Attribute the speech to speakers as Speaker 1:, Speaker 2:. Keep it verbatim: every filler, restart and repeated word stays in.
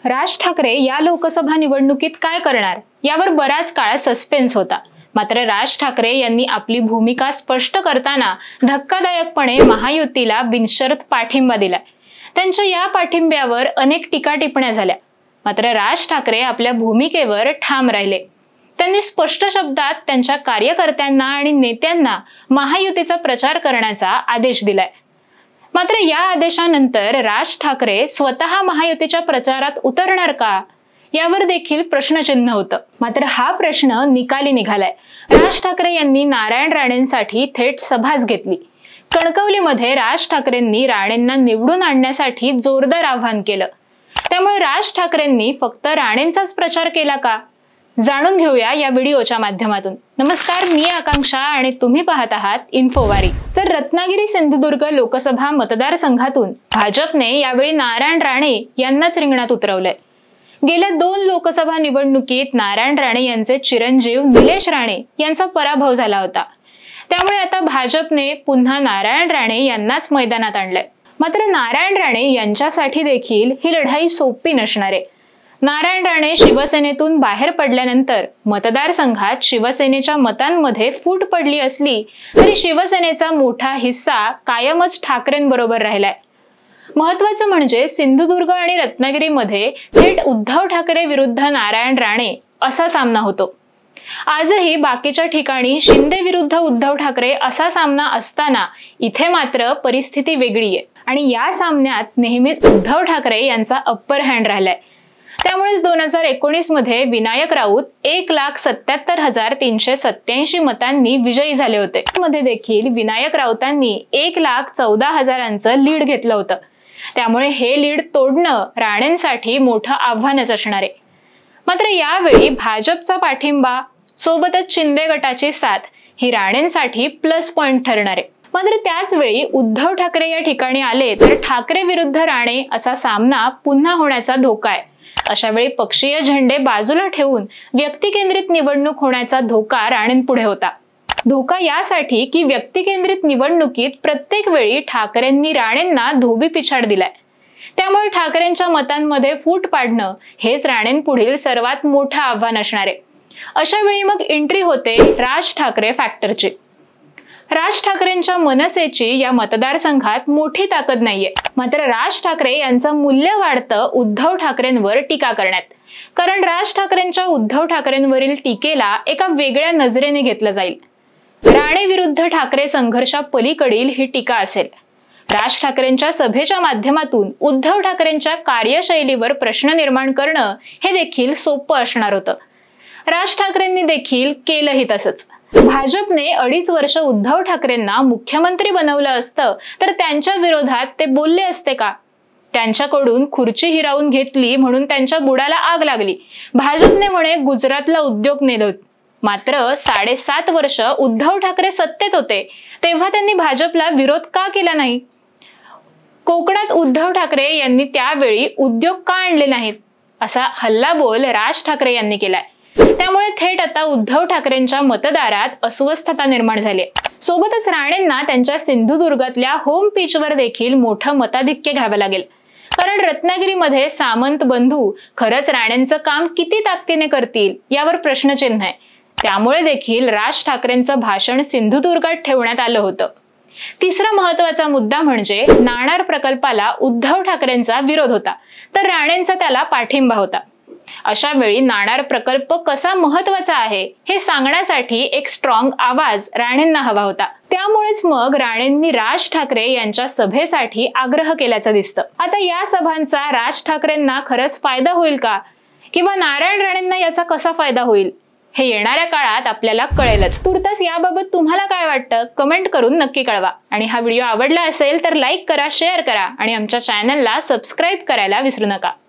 Speaker 1: राज ठाकरे या लोकसभा निवडणुकीत काय करणार यावर बराच काळ सस्पेन्स होता। मात्र राज ठाकरे यांनी आपली भूमिका स्पष्ट करताना धक्कादायकपणे महायुतीला बिनशर्त पाठिंबा दिलाय। त्यांच्या या पाठिंब्यावर अनेक टीका टिप्पण्या झाल्या, मात्र राज ठाकरे आपल्या भूमिकेवर ठाम राहिले। त्यांनी स्पष्ट शब्दात त्यांच्या कार्यकर्त्यांना आणि नेत्यांना महायुतीचा प्रचार करण्याचा आदेश दिलाय। मात्र या आदेशानंतर राज ठाकरे स्वतः महायुतीच्या प्रचारात उतरणार का यावर देखील प्रश्नचिन्ह होतं। मात्र हा प्रश्न निकाली निघालाय। राज ठाकरे यांनी नारायण राणेंसाठी थेट सभाच घेतली। कणकवलीमध्ये राज ठाकरेंनी राणेंना निवडून आणण्यासाठी जोरदार आवाहन केलं। त्यामुळे राज ठाकरेंनी फक्त राणेंचाच प्रचार केला का, जाणून घेऊया या व्हिडिओच्या माध्यमातून। नमस्कार, मी आकांक्षा आणि तुम्ही पाहत आहात इन्फोवारी। तर रत्नागिरी सिंधुदुर्ग लोकसभा मतदारसंघातून भाजपने यावेळी नारायण राणे यांनाच रिंगणात उतरवलंय। गेल्या दोन लोकसभा निवडणुकीत नारायण राणे यांचे चिरंजीव निलेश राणे यांचा पराभव झाला होता। त्यामुळे आता भाजपने पुन्हा नारायण राणे यांनाच मैदानात आणलंय। मात्र नारायण राणे यांच्यासाठी देखील ही लढाई सोपी नसणार आहे। नारायण राणे शिवसेनेतून बाहेर पडल्यानंतर मतदारसंघात शिवसेनेच्या मतांमध्ये फूट पडली असली तरी शिवसेनेचा मोठा हिस्सा कायमच ठाकरेंबरोबर राहिलाय। महत्त्वाचं म्हणजे सिंधुदुर्ग आणि रत्नागिरीमध्ये थेट उद्धव ठाकरे विरुद्ध नारायण राणे असा सामना होतो। आजही बाकीच्या ठिकाणी शिंदे विरुद्ध उद्धव ठाकरे असा सामना असताना इथे मात्र परिस्थिती वेगळी आहे आणि या सामन्यात नेहमीच उद्धव ठाकरे यांचा अप्पर हँड राहिलाय। त्यामुळेच दोन हजार एकोणीस मध्ये विनायक राऊत एक लाख सत्याहत्तर हजार तीनशे सत्याऐंशी मतांनी विजयी झाले होते। मध्ये देखील विनायक राऊतांनी एक लाख चौदा हजारांचं लीड घेतलं होतं। त्यामुळे हे लीड तोडणं राणेंसाठी मोठं आव्हानच असणार आहे। मात्र यावेळी भाजपचा पाठिंबा सोबतच शिंदे गटाची साथ ही राणेंसाठी प्लस पॉइंट ठरणार आहे। मात्र त्याच वेळी उद्धव ठाकरे या ठिकाणी आले तर ठाकरे विरुद्ध राणे असा सामना पुन्हा होण्याचा धोका आहे। अशा वेळी पक्षीय झेंडे बाजूला ठेवून व्यक्तिकेंद्रित निवडणूक होण्याचा धोका राणेंपुढे होता। धोका यासाठी की व्यक्तिकेंद्रित निवडणुकीत प्रत्येक वेळी ठाकरेंनी राणेंना धोबी पिछाड दिलाय। त्यामुळे ठाकरेंच्या मतांमध्ये फूट पाडणं हेच राणेंपुढील सर्वात मोठं आव्हान असणार आहे। अशा वेळी मग एंट्री होते राज ठाकरे फॅक्टरची। राज ठाकरेंच्या मनसेची या मतदारसंघात मोठी ताकद नाहीये, मात्र राज ठाकरे यांचं मूल्य वाढतं उद्धव ठाकरेंवर टीका करण्यात। कारण राज ठाकरेंच्या उद्धव ठाकरेंवरील टीकेला एका वेगळ्या नजरेने घेतलं जाईल। राणे विरुद्ध ठाकरे संघर्षा पलीकडील ही टीका असेल। राज ठाकरेंच्या सभेच्या माध्यमातून उद्धव ठाकरेंच्या कार्यशैलीवर प्रश्न निर्माण करणं हे देखील सोपं असणार होतं। राज ठाकरेंनी देखील केलंही तसंच। भाजपने अडीच वर्ष उद्धव ठाकरेंना मुख्यमंत्री बनवलं असतं तर त्यांच्या विरोधात ते बोलले असते का? त्यांच्याकडून खुर्ची हिरावून घेतली म्हणून त्यांच्या बुडाला आग लागली। भाजपने म्हणे गुजरातला उद्योग नेलं। मात्र साडेसात वर्ष उद्धव ठाकरे सत्तेत होते तेव्हा त्यांनी भाजपला विरोध का केला नाही? कोकणात उद्धव ठाकरे यांनी त्यावेळी उद्योग का आणले नाहीत असा हल्लाबोल राज ठाकरे यांनी केलाय। त्यामुळे थेट आता उद्धव ठाकरेंच्या मतदारात अस्वस्थता निर्माण झाली। सोबतच राणेंना त्यांच्या सिंधुदुर्गातल्या होम पिचवर देखील मोठं मताधिक्य घ्यावं लागेल। कारण रत्नागिरीमध्ये सामंत बंधू खरंच राणेंचं काम किती ताकदीने करतील यावर प्रश्नचिन्ह आहे। त्यामुळे देखील राज ठाकरेंचं भाषण सिंधुदुर्गात ठेवण्यात आलं होतं। तिसरा महत्त्वाचा मुद्दा म्हणजे नाणार प्रकल्पाला उद्धव ठाकरेंचा विरोध होता तर राणेंचा त्याला पाठिंबा होता। अशा वेळी नाणार प्रकल्प कसा महत्त्वाचा आहे हे सांगण्यासाठी एक स्ट्रॉंग आवाज राणेंना हवा होता। त्यामुळेच मग राणेंनी राज ठाकरे यांच्या सभेसाठी आग्रह केल्याचं दिसतं। आता या सभांचा राज ठाकरेंना खरंच फायदा होईल का, किंवा नारायण राणेंना याचा कसा फायदा होईल हे येणाऱ्या काळात आपल्याला कळेलच। तुर्तास याबाबत तुम्हाला काय वाटतं कमेंट करून नक्की कळवा। आणि हा व्हिडिओ आवडला असेल तर लाईक करा, शेअर करा आणि आमच्या चॅनलला सबस्क्राईब करायला विसरू नका।